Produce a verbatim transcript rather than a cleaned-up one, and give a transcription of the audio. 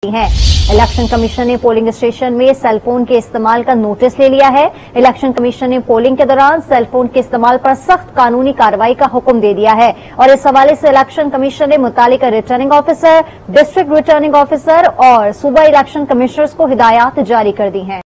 हैं। Election commission ने polling station में सेलफोन के इस्तेमाल का नोटिस ले लिया है। इलेक्शन कमीशन ने पोलिंग के दौरान सेलफोन के इस्तेमाल पर सख्त कानूनी कार्रवाई का हुक्म दे दिया है और इस हवाले से इलेक्शन कमीशन ने मुतालिका returning officer, district returning officer और सूबा इलेक्शन कमिश्नर्स को हिदायत जारी कर दी हैं।